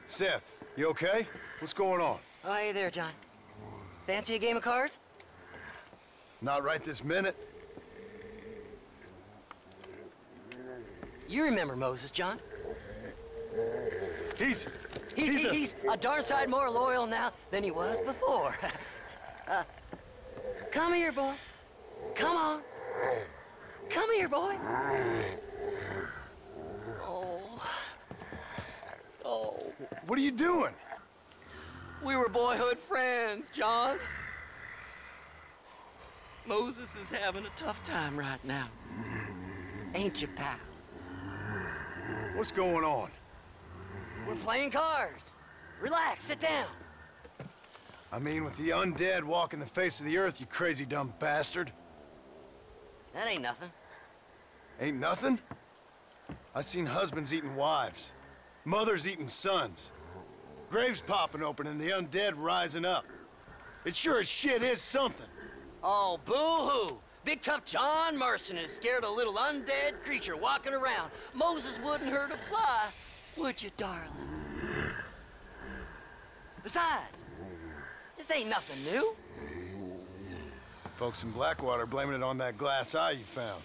Seth, you okay? What's going on? Oh, hey there, John. Fancy a game of cards? Not right this minute. You remember Moses, John. He's a darn sight more loyal now than he was before. Come here, boy. Come on. Come here, boy. Oh. What are you doing? We were boyhood friends, John. Moses is having a tough time right now. Ain't you, pal? What's going on? We're playing cards. Relax, sit down. I mean, with the undead walking the face of the earth, you crazy dumb bastard. That ain't nothing. Ain't nothing? I seen husbands eating wives, mothers eating sons, graves popping open and the undead rising up. It sure as shit is something. Oh, boo-hoo. Big tough John Marston is scared of a little undead creature walking around. Moses wouldn't hurt a fly, would you, darling? Besides, this ain't nothing new. Folks in Blackwater blaming it on that glass eye you found.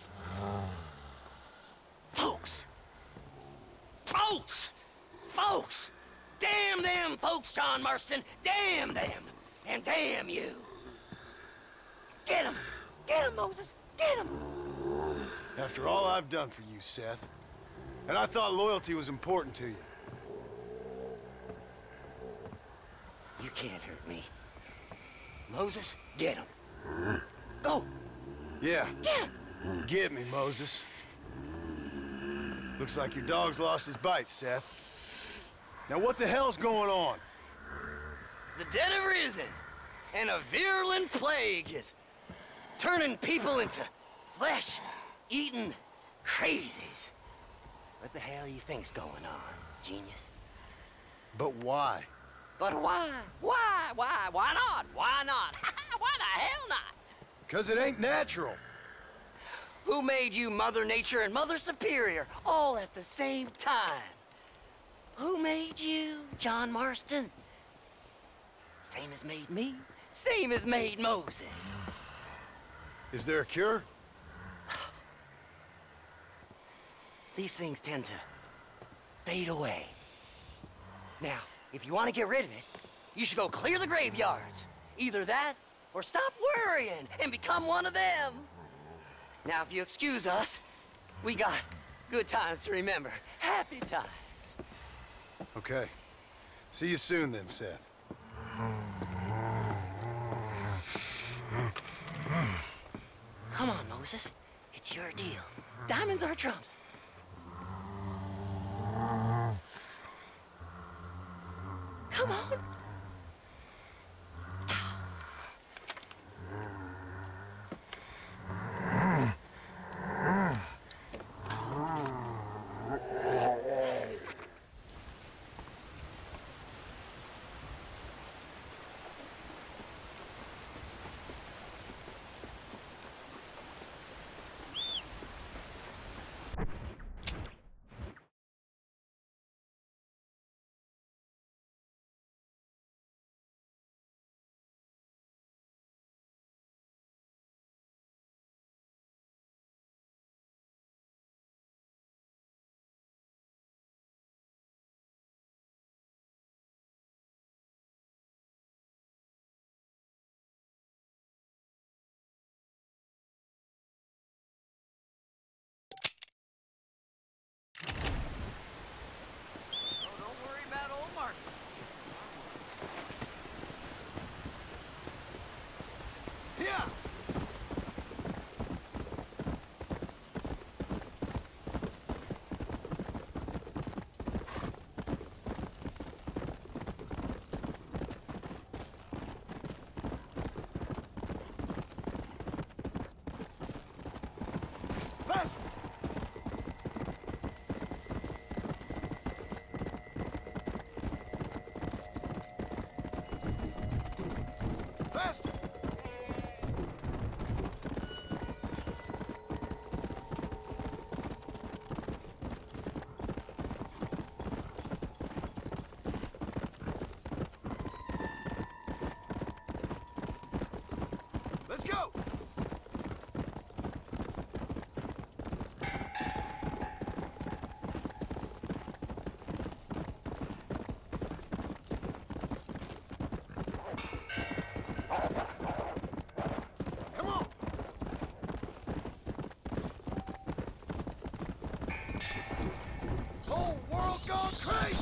Folks! Folks! Folks! Damn them folks, John Marston! Damn them! And damn you! Get him! Get him, Moses! Get him! After all I've done for you, Seth. And I thought loyalty was important to you. You can't hurt me. Moses, get him. Go! Yeah. Get him! Get me, Moses. Looks like your dog's lost his bite, Seth. Now what the hell's going on? The dead have risen, and a virulent plague is turning people into flesh-eating crazies. What the hell you think's going on, genius? But why? But why? Why? Why not? Why not? Why the hell not? 'Cause it ain't natural. Who made you Mother Nature and Mother Superior all at the same time? Who made you, John Marston? Same as made me, same as made Moses. Is there a cure? These things tend to fade away. Now, if you want to get rid of it, you should go clear the graveyards. Either that, or stop worrying and become one of them. Now, if you excuse us, we got good times to remember. Happy times. Okay. See you soon then, Seth. Come on, Moses. It's your deal. Diamonds are trumps. Come on. go! Come on! Whole world gone crazy!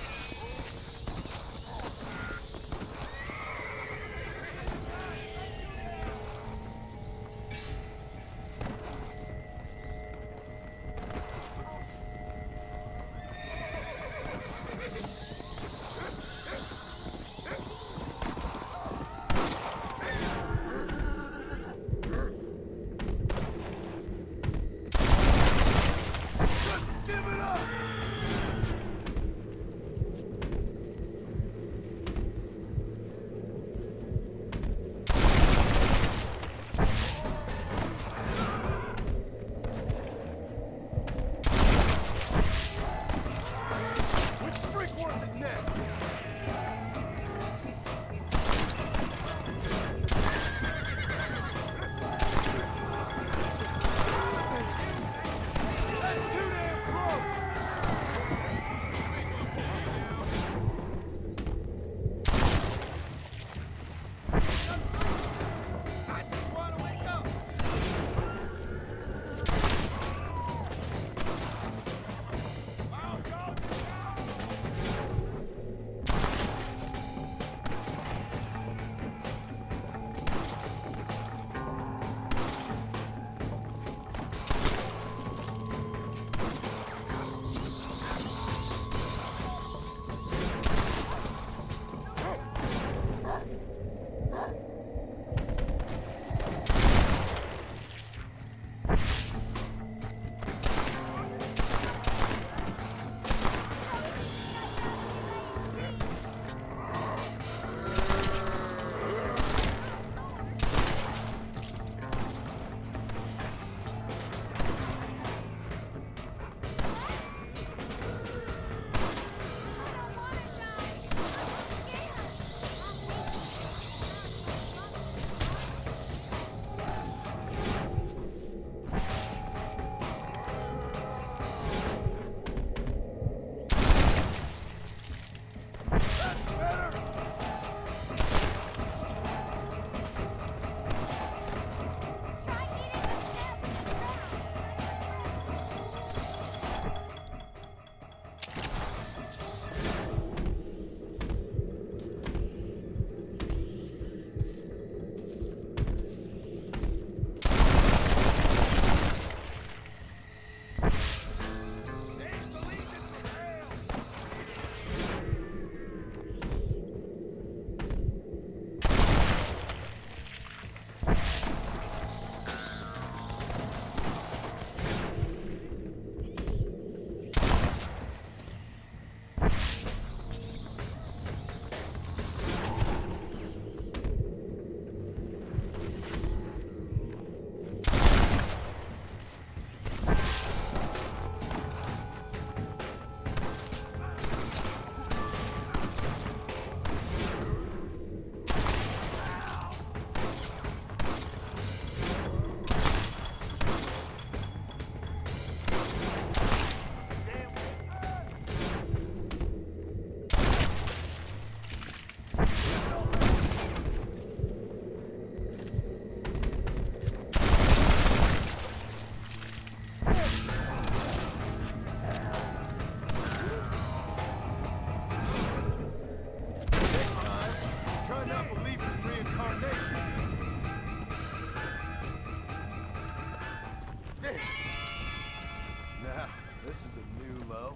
This is a new low.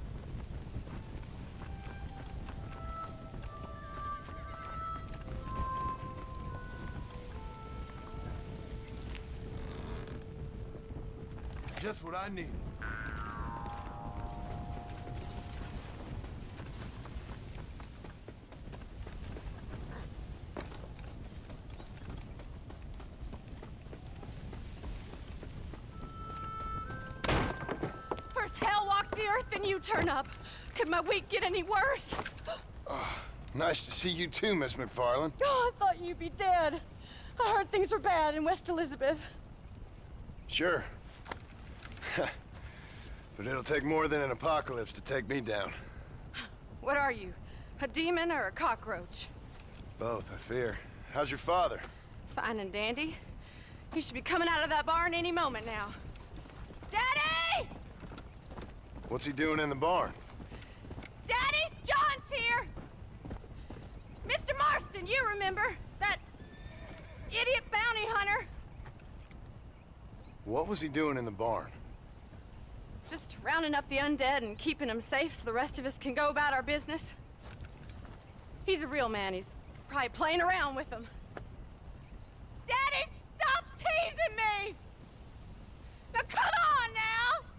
Just what I need. First hell walks the earth, then you turn up. Could my week get any worse? Nice to see you too, Miss McFarland. Oh, I thought you'd be dead. I heard things were bad in West Elizabeth. Sure. But it'll take more than an apocalypse to take me down. What are you? A demon or a cockroach? Both, I fear. How's your father? Fine and dandy. He should be coming out of that barn any moment now. Daddy! What's he doing in the barn? Daddy, John's here! Mr. Marston, you remember? That idiot bounty hunter? What was he doing in the barn? Just rounding up the undead and keeping them safe so the rest of us can go about our business. He's a real man. He's probably playing around with them. Daddy, stop teasing me! Now come on now!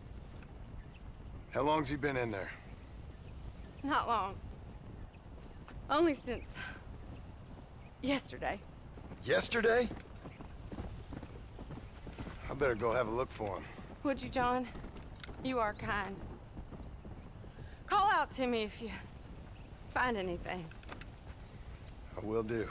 How long's he been in there? Not long. Only since yesterday. Yesterday? I better go have a look for him. Would you, John? You are kind. Call out to me if you find anything. I will do.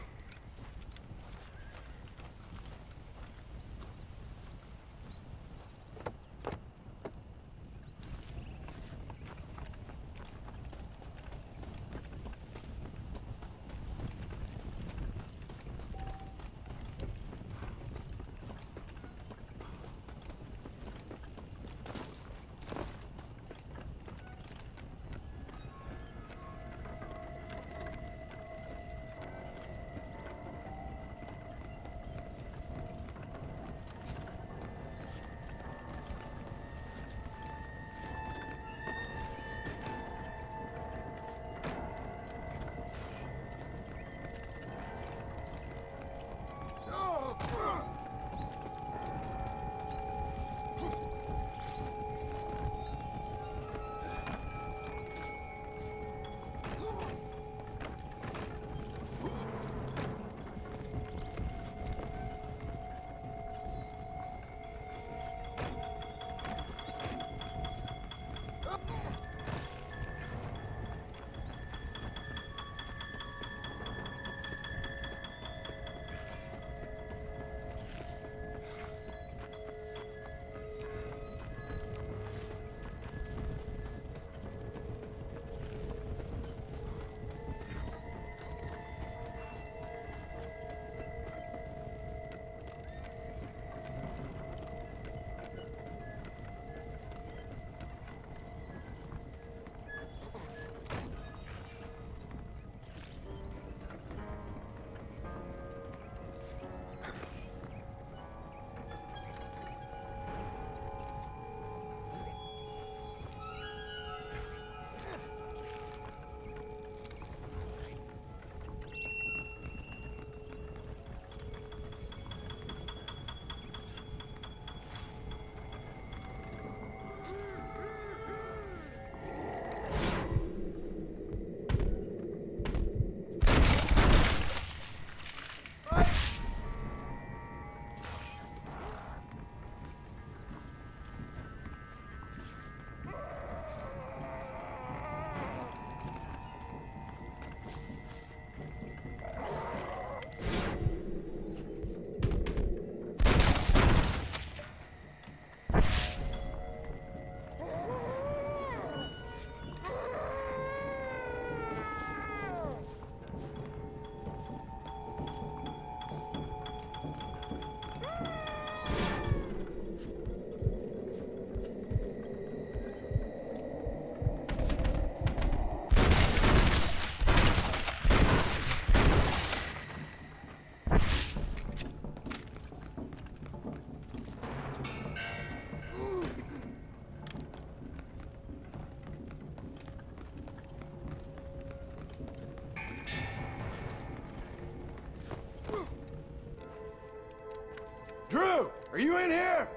Drew, are you in here?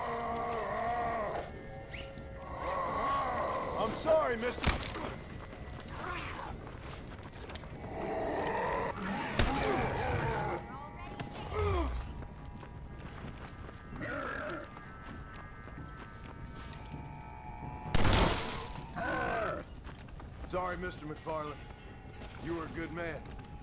I'm sorry, mister. Sorry, Mr. McFarland. You were a good man.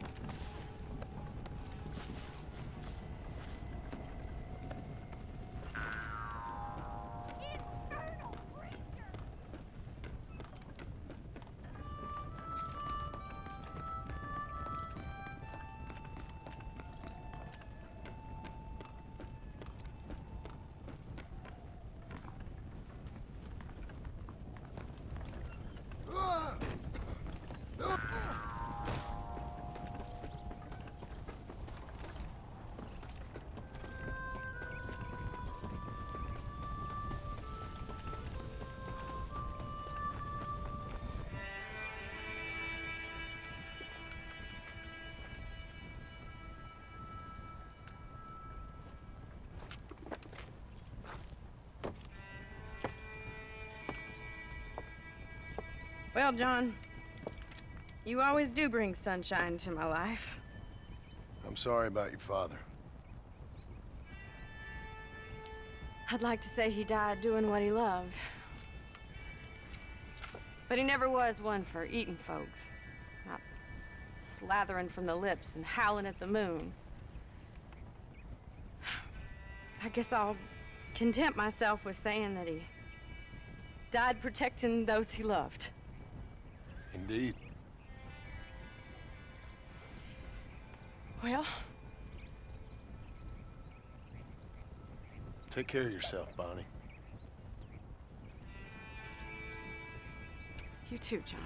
Well, John, you always do bring sunshine to my life. I'm sorry about your father. I'd like to say he died doing what he loved. But he never was one for eating folks. Not slathering from the lips and howling at the moon. I guess I'll content myself with saying that he died protecting those he loved. Indeed. Well, take care of yourself, Bonnie. you too, John.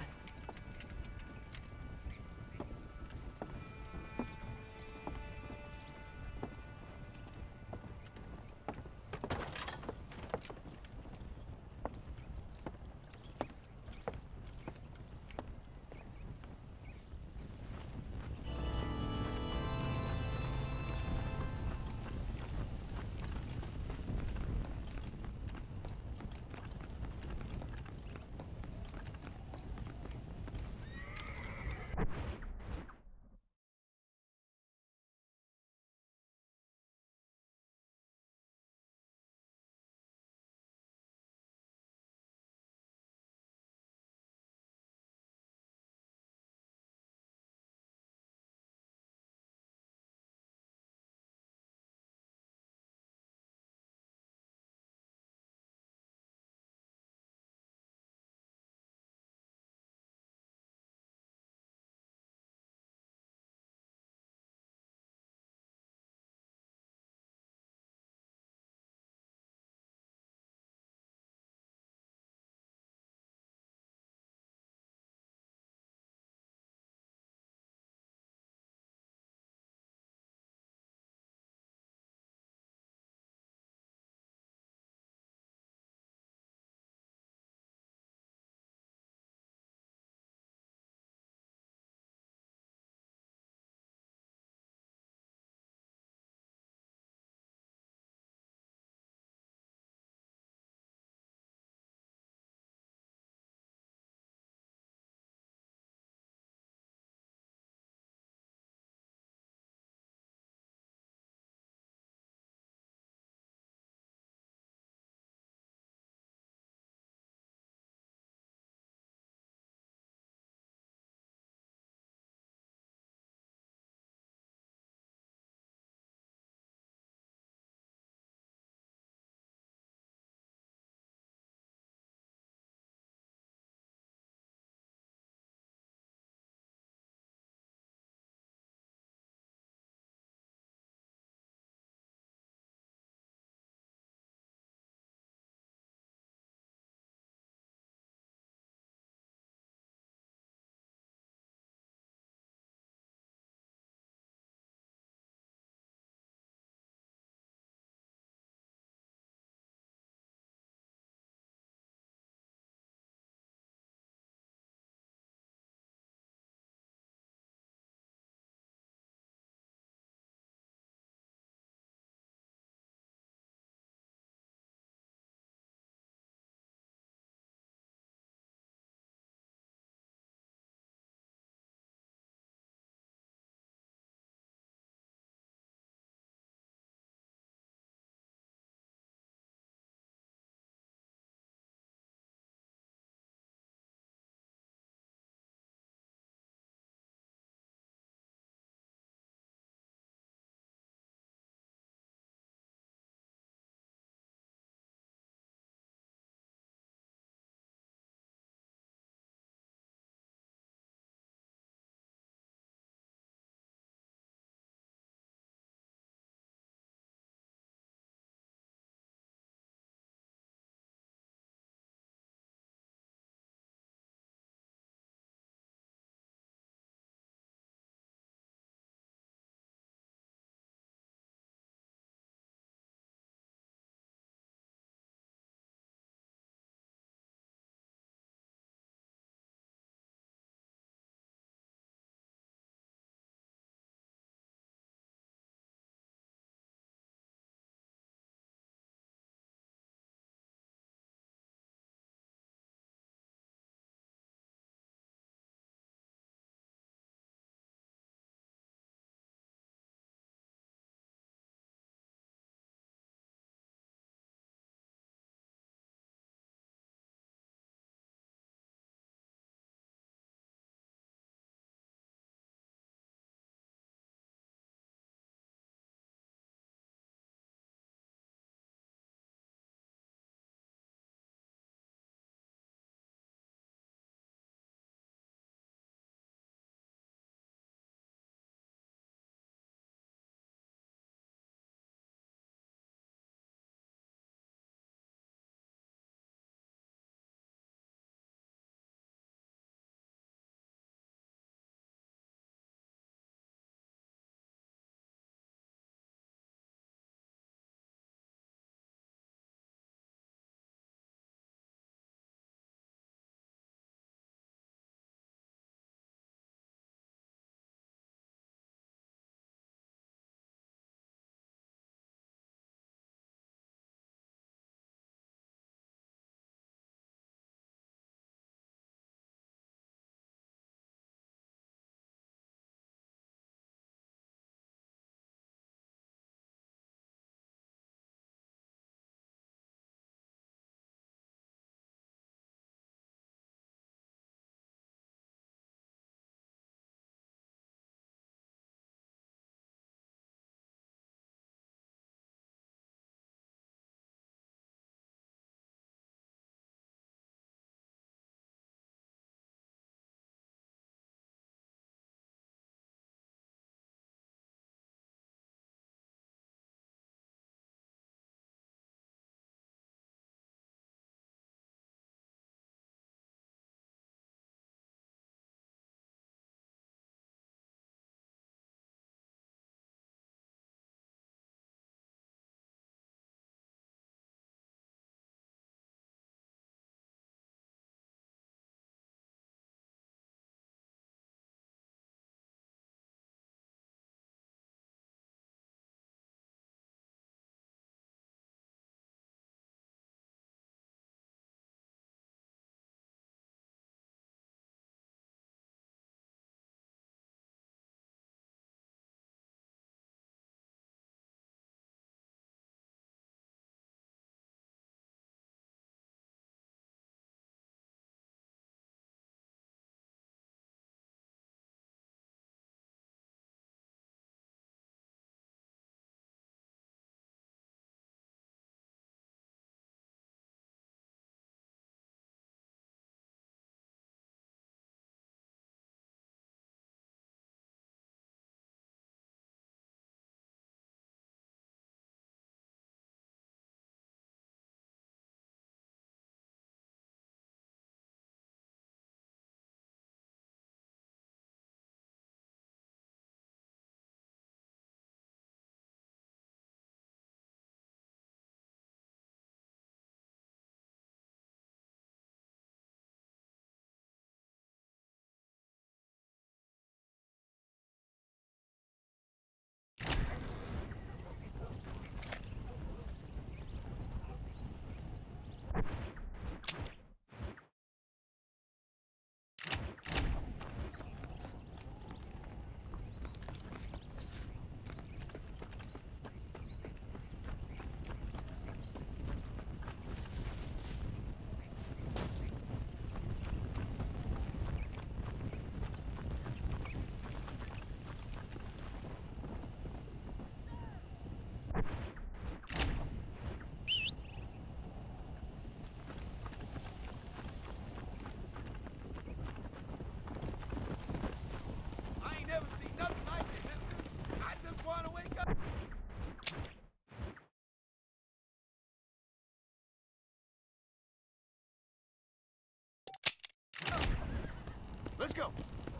go.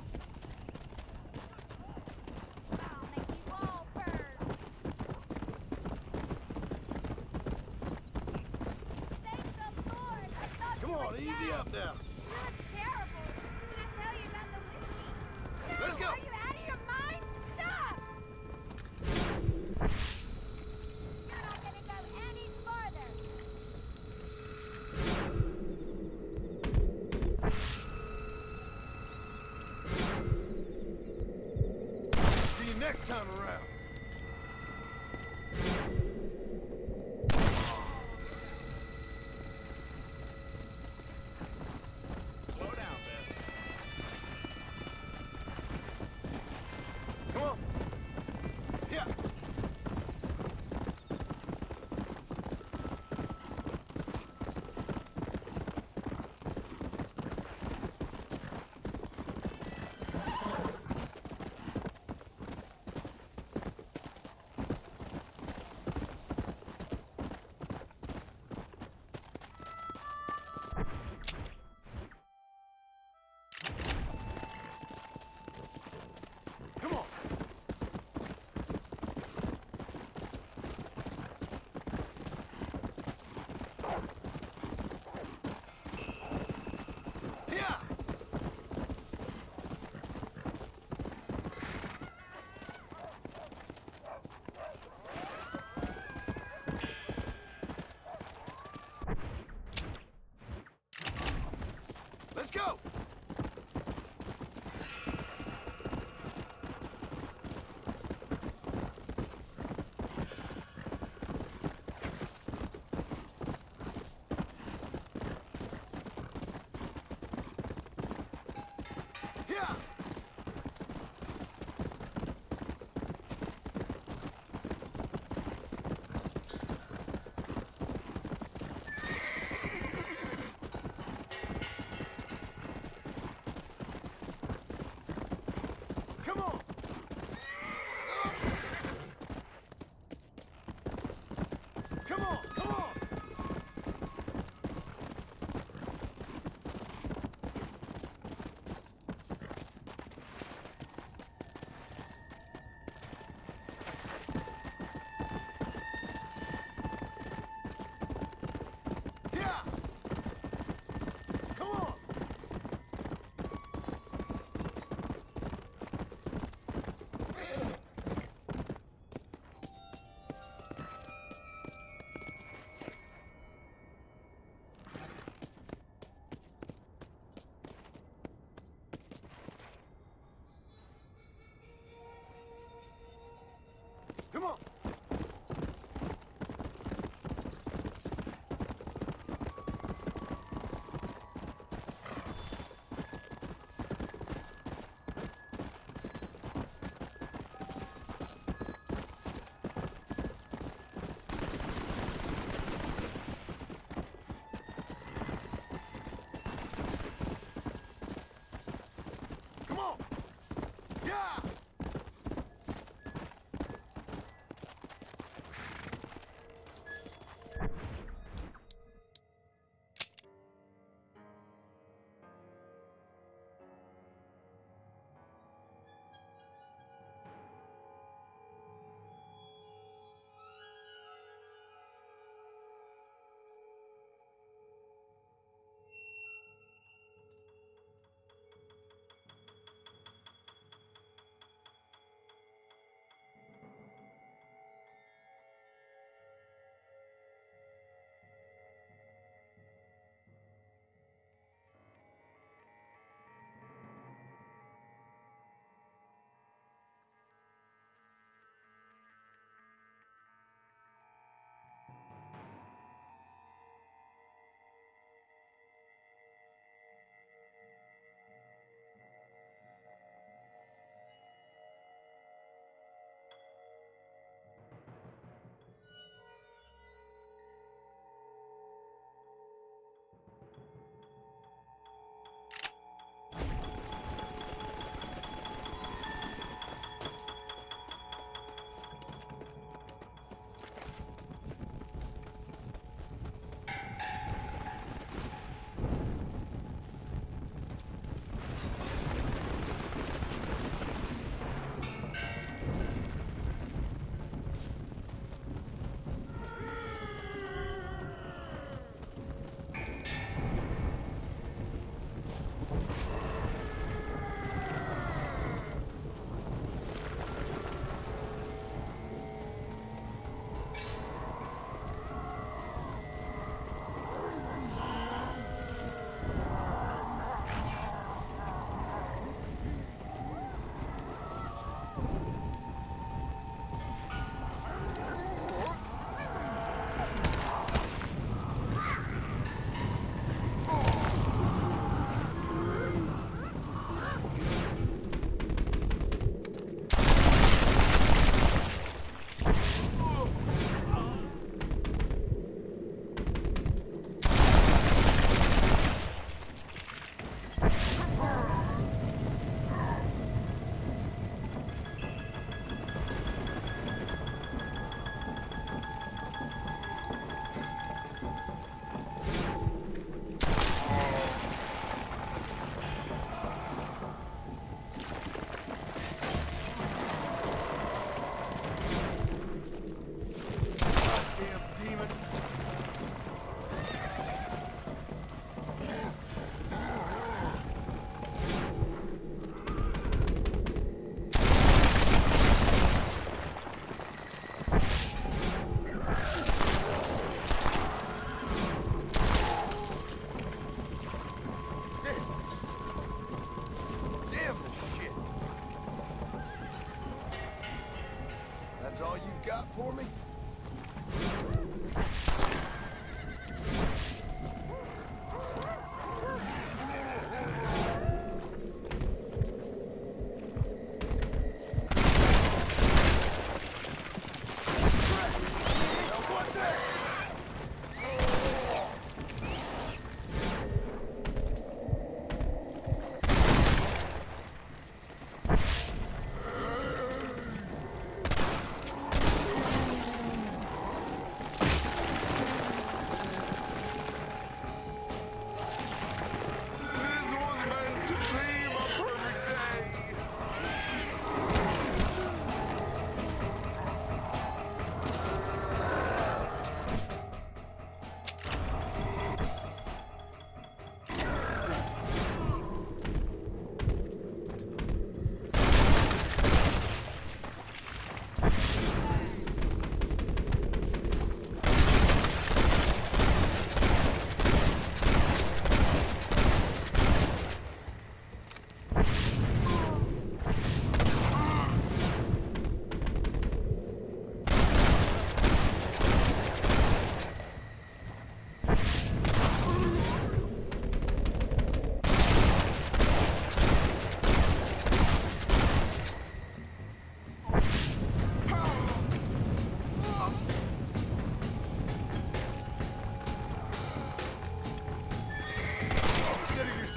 I'll make you all burn. Thank the Lord. I thought Come you on, were easy dead. up now. You look terrible. Did I tell you about the whiskey? No, Let's go. Are you out of your mind? Stop! You're not gonna go any farther. See you next time around. Slow down, Bess. Come on. Yeah. Come on. Yeah. Let's go. Yeah. Come on. Come on, come on. Yeah. Come on. Come on.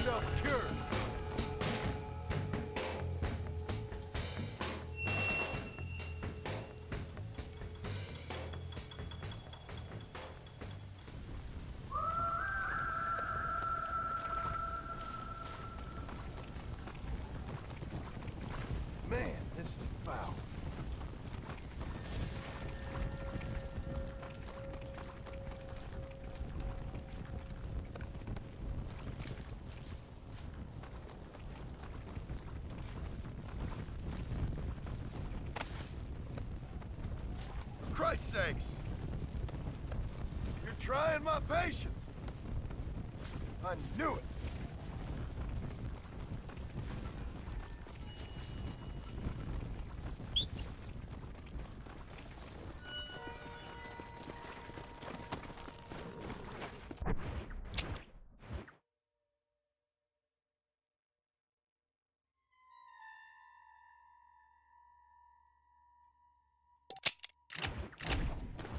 yourself cured. Man, this is foul. For Christ's sakes! You're trying my patience! I knew it!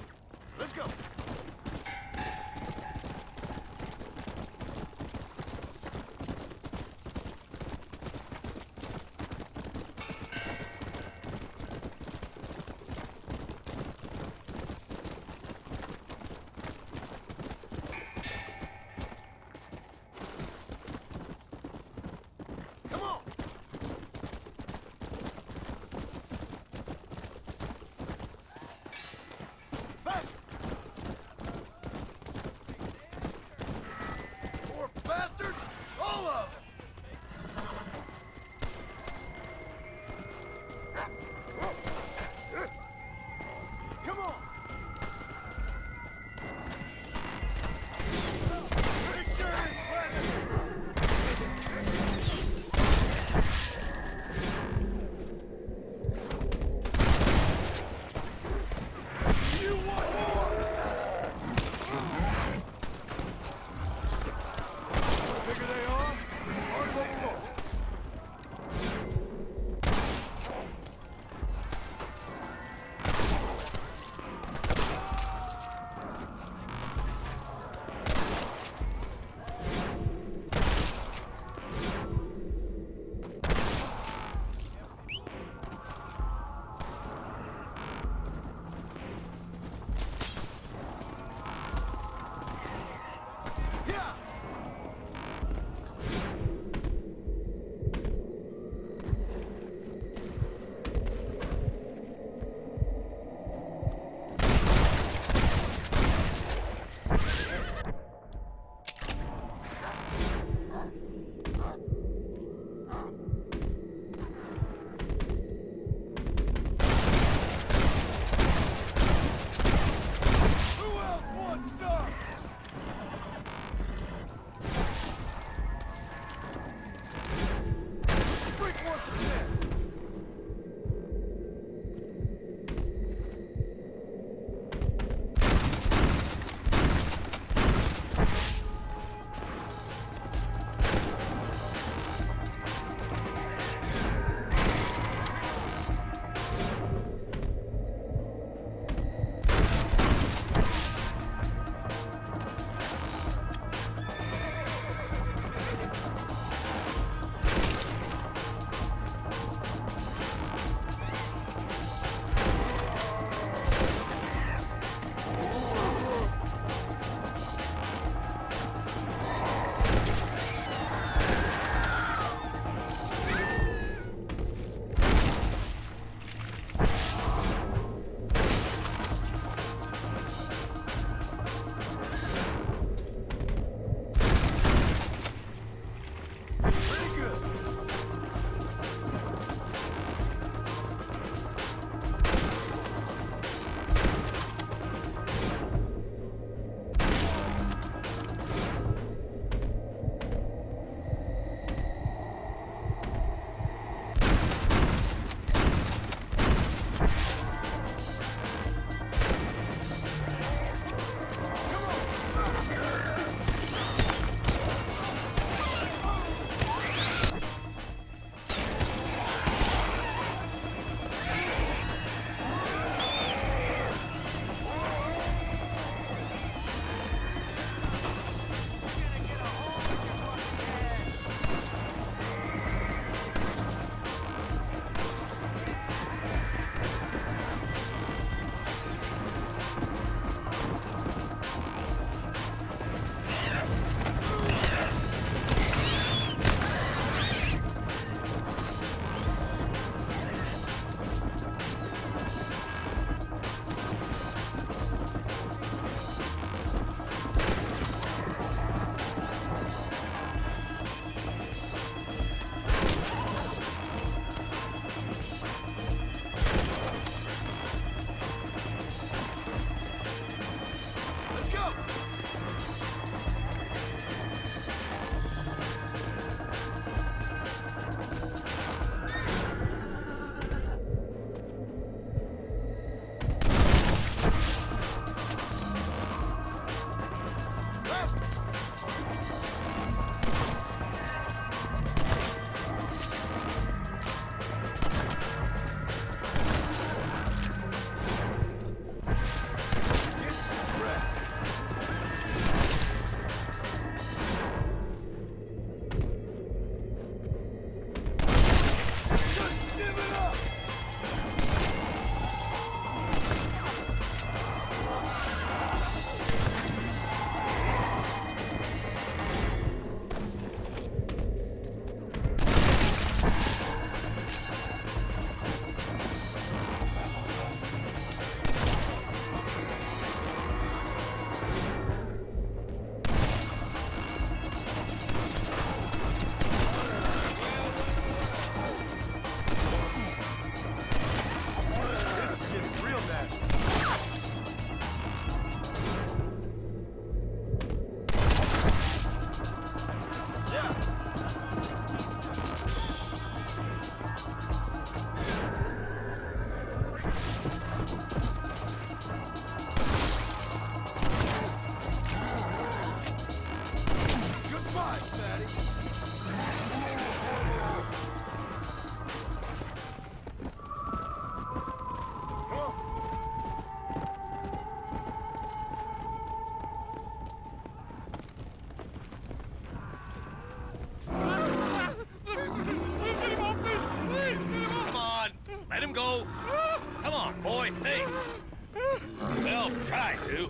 Let's go! Fine, fatty. Come on. Come on, let him go. Come on, boy. Hey. Well, try to.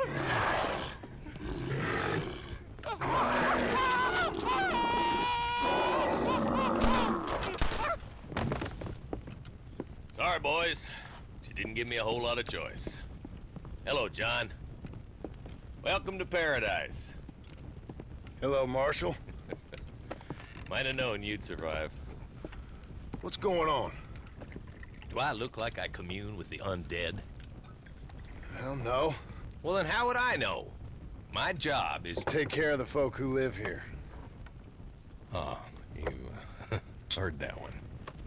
Sorry, boys. She didn't give me a whole lot of choice. Hello, John. Welcome to paradise. Hello, Marshal. Might have known you'd survive. What's going on? Do I look like I commune with the undead? Hell no. Well, then how would I know? My job is... Take care of the folk who live here. Oh, you heard that one.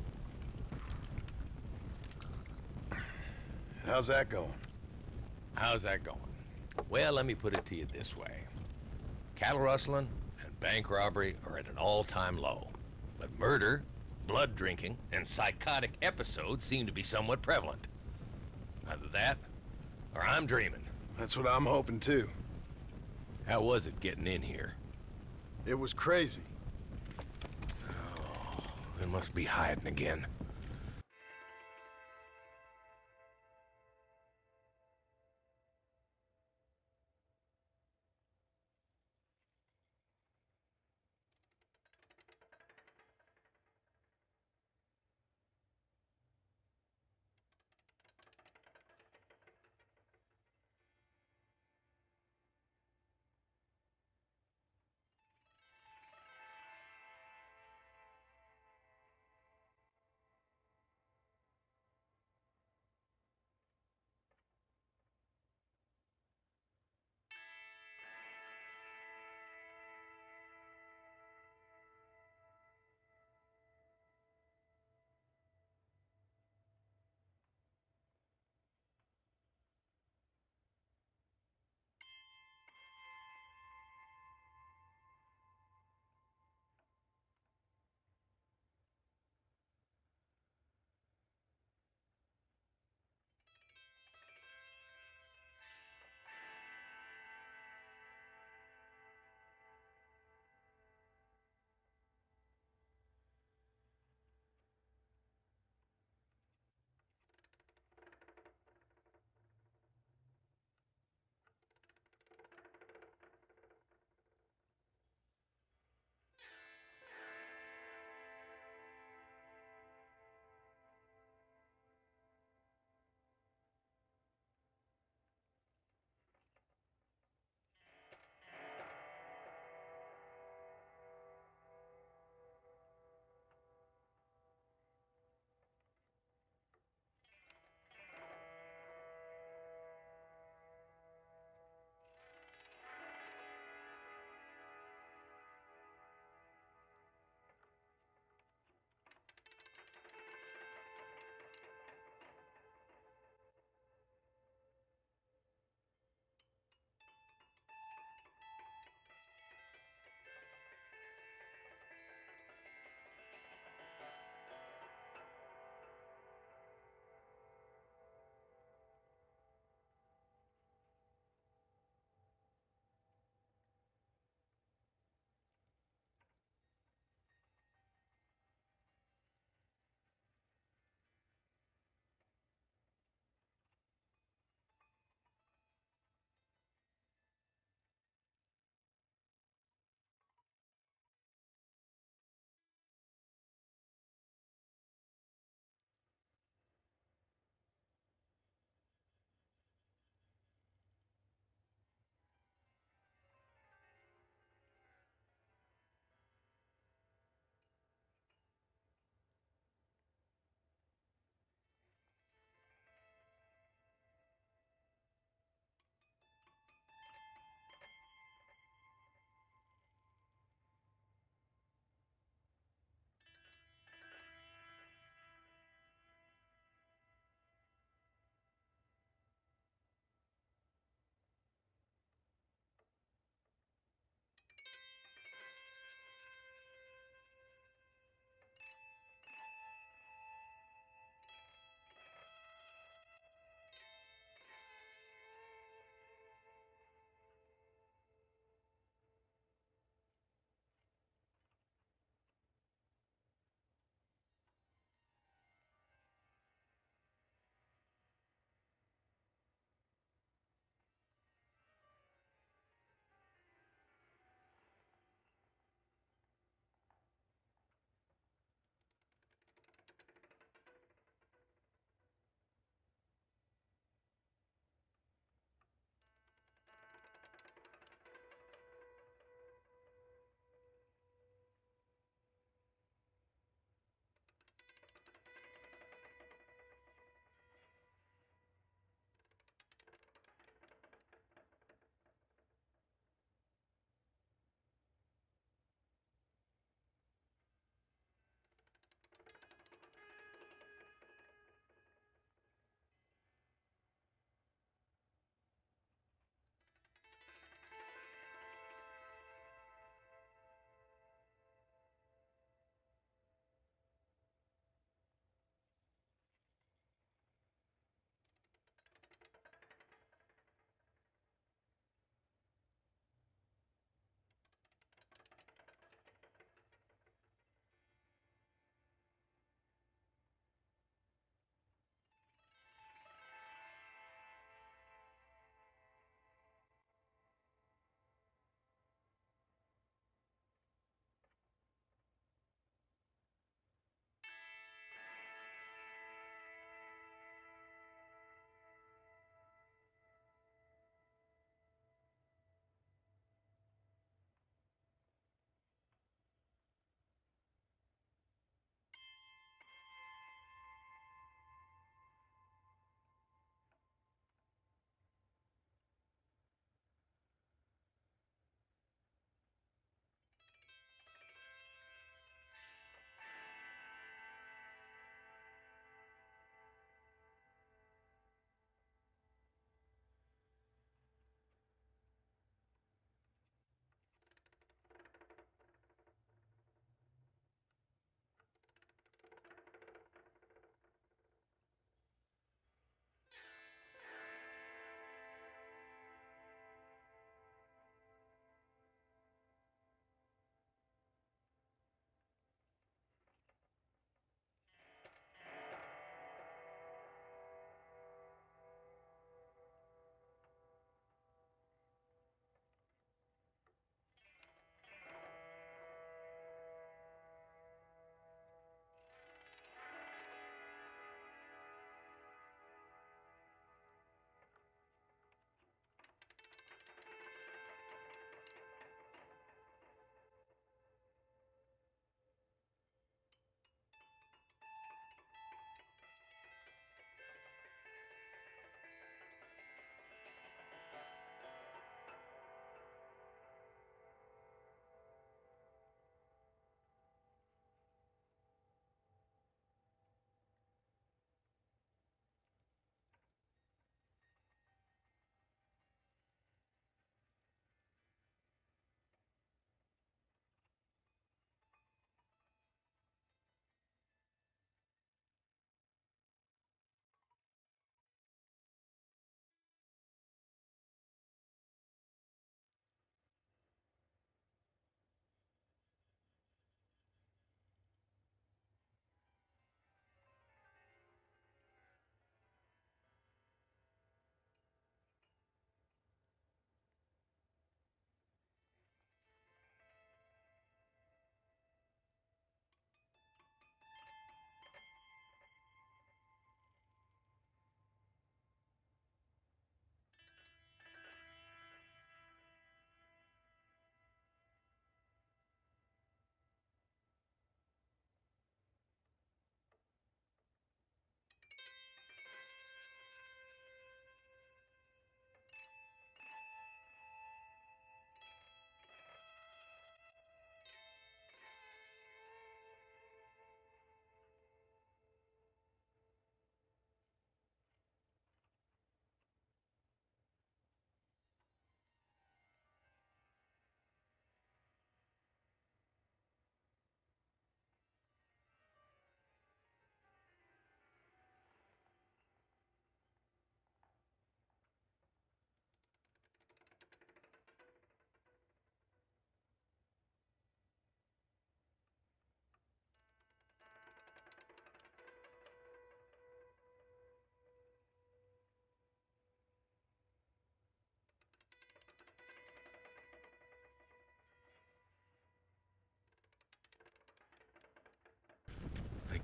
How's that going? How's that going? Well, let me put it to you this way. Cattle rustling and bank robbery are at an all-time low. But murder, blood drinking, and psychotic episodes seem to be somewhat prevalent. Either that, or I'm dreaming. That's what I'm hoping too. How was it getting in here? It was crazy. They must be hiding again.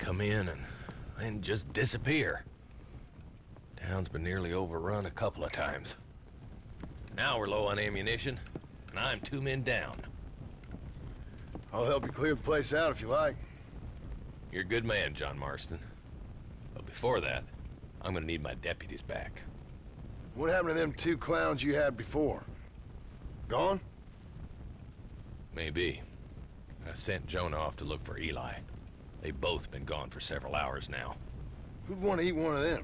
come in and then just disappear. Town's been nearly overrun a couple of times. Now we're low on ammunition, and I'm 2 men down. I'll help you clear the place out if you like. You're a good man, John Marston. But before that, I'm gonna need my deputies back. What happened to them 2 clowns you had before? Gone? Maybe. I sent Jonah off to look for Eli. They've both been gone for several hours now. Who'd want to eat one of them?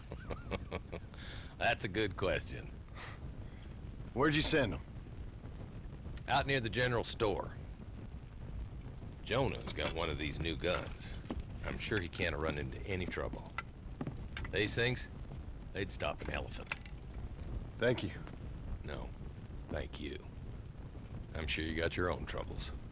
That's a good question. Where'd you send them? Out near the general store. Jonah's got one of these new guns. I'm sure he can't run into any trouble. These things, they'd stop an elephant. Thank you. No, thank you. I'm sure you got your own troubles.